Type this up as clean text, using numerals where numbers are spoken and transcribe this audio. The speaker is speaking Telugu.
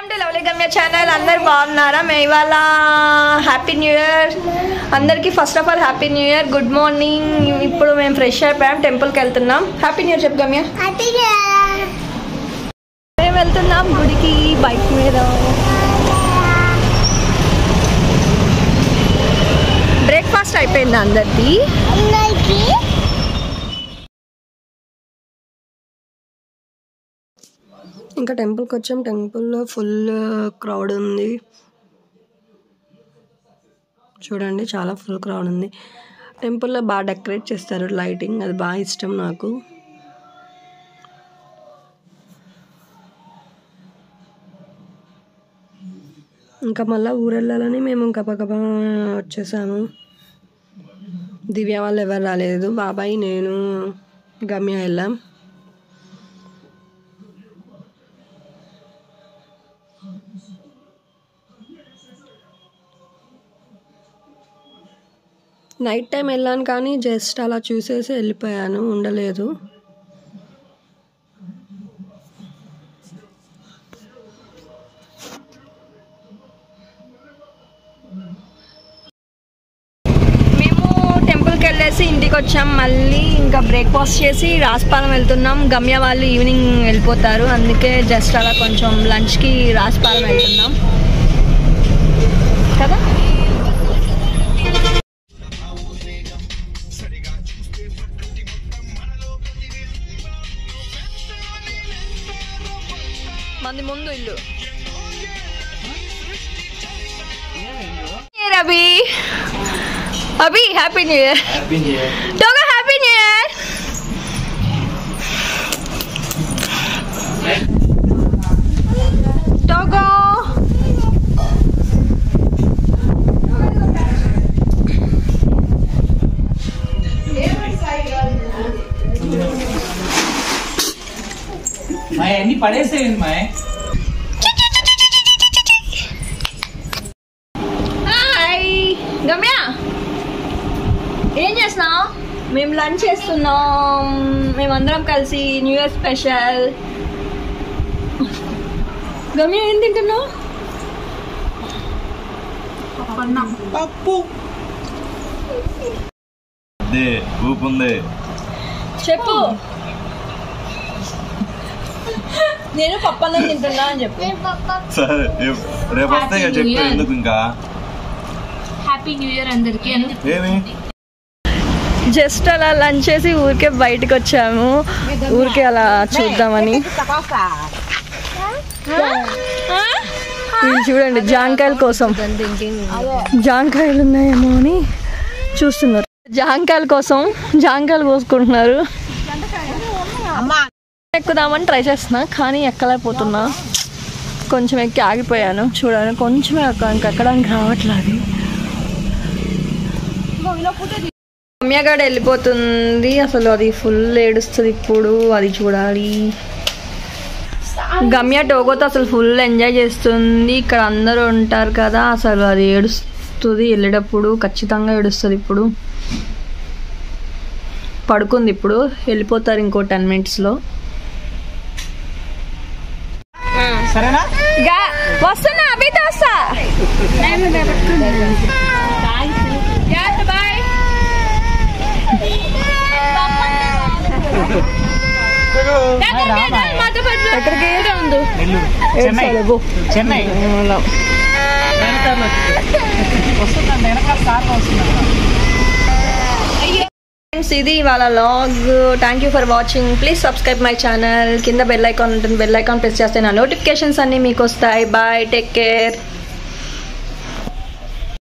Welcome to lovely Gamya channel. అందరు బాగున్నారా? మేము ఇవాళ హ్యాపీ న్యూ ఇయర్ అందరికీ. First of all happy new year, good morning. ఇప్పుడు మేము ఫ్రెష్ అయిపోయాం, టెంపుల్కి వెళ్తున్నాం. హ్యాపీ న్యూ ఇయర్ చెప్పు గమ్య. మేము వెళ్తున్నాం గుడికి బైక్ మీద. బ్రేక్ఫాస్ట్ అయిపోయింది అందరిది. ఇంకా టెంపుల్కి వచ్చాం. టెంపుల్లో ఫుల్ క్రౌడ్ ఉంది చూడండి, చాలా ఫుల్ క్రౌడ్ ఉంది. టెంపుల్లో బాగా డెకరేట్ చేస్తారు, లైటింగ్, అది బాగా ఇష్టం నాకు. ఇంకా మళ్ళీ ఊరు వెళ్ళాలని మేము ఇంకా గబగబా వచ్చేసాము. దివ్య వాళ్ళు ఎవరు రాలేదు, బాబాయ్ నేను గమ్య వెళ్ళాం. నైట్ టైం వెళ్ళాను కానీ జస్ట్ అలా చూసేసి వెళ్ళిపోయాను, ఉండలేదు. మేము టెంపుల్కి వెళ్ళేసి ఇంటికి వచ్చాం. మళ్ళీ ఇంకా బ్రేక్ఫాస్ట్ చేసి రాజపాలెం వెళ్తున్నాం. గమ్య వాళ్ళు ఈవినింగ్ వెళ్ళిపోతారు, అందుకే జస్ట్ అలా కొంచెం లంచ్కి రాజపాలెం వెళ్తున్నాం కదా. మంది ముందు ఇల్లు. Abhi Abhi happy new year. టోగో హ్యాపీ న్యూ ఇయర్. టోగో అన్ని పడేసేయండి మాయ్. హాయ్ గమ్య, ఏం చేస్తున్నావు? మేము లంచ్ చేస్తున్నాం, మేమందరం కలిసి న్యూ ఇయర్ స్పెషల్. గమ్య ఏం తింటున్నావు? పప్పు. ఊపుంది చెప్పు. నేను పప్పన్నం తింటున్నా అని చెప్పు. సరే రేపు వస్తే చెప్పు. ఎందుకు ఇంకా హ్యాపీ న్యూ ఇయర్ అందరికి. ఏమి జస్ట్ అలా లంచ్ చేసి ఊరికే బయటకు వచ్చాము, ఊరికే అలా చూద్దామని. చూడండి జాంకాయల కోసం, జాంకాయలు ఉన్నాయేమో అని చూస్తున్నారు. జాంకాయల కోసం జాంకాయలు కోసుకుంటున్నారు. ఎక్కుదామని ట్రై చేస్తున్నా కానీ ఎక్కలేకపోతున్నా, కొంచెం ఎక్కి ఆగిపోయాను. చూడండి కొంచెమే ఎక్కడానికి రావట్లేదు. గమ్యగాడు వెళ్ళిపోతుంది, అసలు అది ఫుల్ ఏడుస్తుంది ఇప్పుడు, అది చూడాలి. గమ్య టోగోతో అసలు ఫుల్ ఎంజాయ్ చేస్తుంది, ఇక్కడ అందరూ ఉంటారు కదా, అసలు అది ఏడుస్తుంది వెళ్ళేటప్పుడు, ఖచ్చితంగా ఏడుస్తుంది. ఇప్పుడు పడుకుంది, ఇప్పుడు వెళ్ళిపోతారు ఇంకో 10 minutesలో. సరేనా? వస్తున్నా, అభితో వస్తా. చెన్నై ఇది ఇవాళ log. Thank you for watching. Please subscribe my channel. కింద బెల్ ఐకాన్ ఉంటుంది, బెల్ ఐకాన్ ప్రెస్ చేస్తే నా నోటిఫికేషన్స్ అన్నీ మీకు వస్తాయి. Bye, take care.